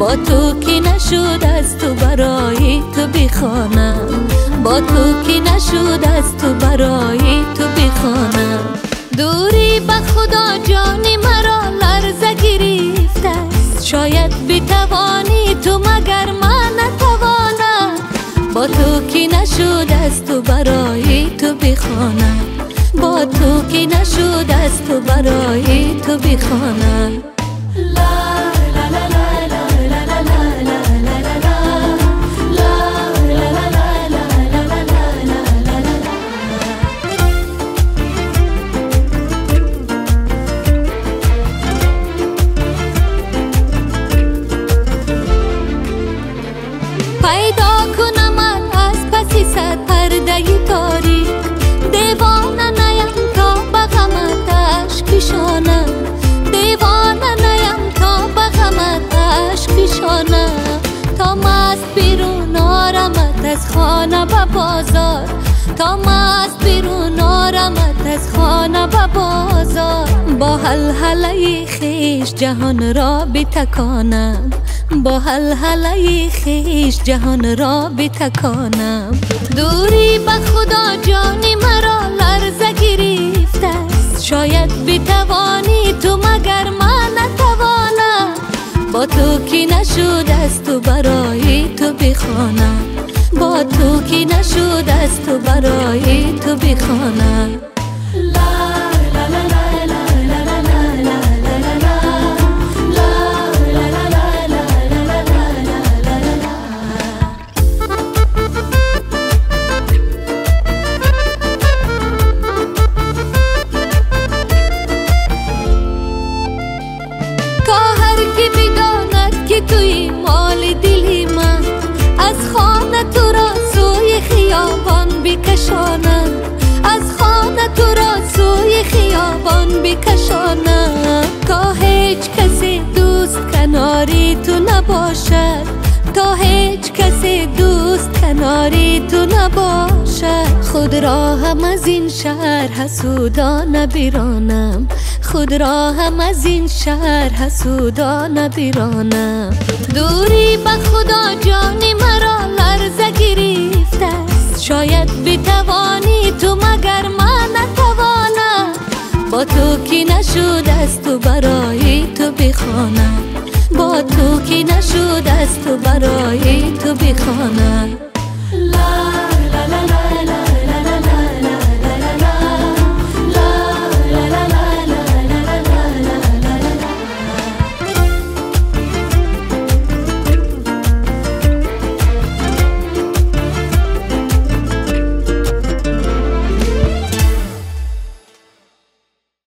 با تو کی نشد از تو برای تو بخوانم، با تو کی نشد از تو برای تو بخوانم. دوری به خدا جان مرا لرزه گرفته است، شاید بتوانی تو مگر من نتوانم. با تو کی نشد از تو برای تو بخوانم، با تو کی نشد از تو برای تو بخوانم. پیدا کنم از پسی صد پرده تاریک، دیوانه نیم تا به غمت اشک فشانم، دیوانه نیم تا به غمت اشک فشانم. تا مست بیرون آرمت از خانه به بازار، تا مست بیرون آرمت از خانه به بازار. با هلهله خویش جهان را بتکانم، با هلهله خویش جهان را بتکانم. دوری به خدا جان مرا لرزه گرفته است، شاید بتوانی تو مگر من نتوانم. با تو کی نشد از تو برای تو بخوانم، با تو کی نشد از تو برای تو بخوانم. توی مال دلی من از خانه تو را سوی خیابان بکشانم، از خانه تو را سوی خیابان بکشانم. تا هیچ کسی دوست کناری تو نباشد، تا هیچ کسی دوست کناری تو نباشد. خود را هم از این شهر حسودانه بیرانم، خود را هم از این شهر حسودانه بیرانم. دوری به خدا جان مرا لرزه گرفته است، شاید بتوانی تو مگر من نتوانم. با تو کی نشد از تو برای تو بخوانم، با تو کی نشد از تو برای تو بخوانم.